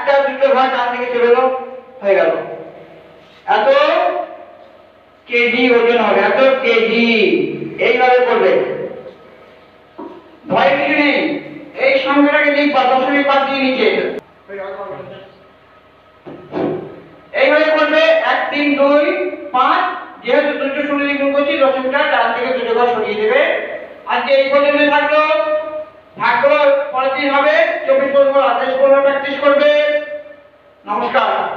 একটা দুটো ঘর ডান দিকে চলে এলো, হয়ে গেল। এত কেজি ওজন হবে, এত কেজি। এইভাবে করবে, ভয় কিছু নেই। এই সংখ্যাটাকে লিখবা, দশমিক বাদ দিয়ে নিচে এইভাবে করবে। 1 3 2 5, যেহেতু দুটো শূন্য দিয়ে গুণ করছি, দশমিকটা ডান থেকে দুটো ঘর সরিয়ে দেবে। আজকে এই পর্যন্ত থাকলো। ভাগগুলো পরের দিন হবে। 24 25 28 প্র্যাকটিস করবে। নমস্কার।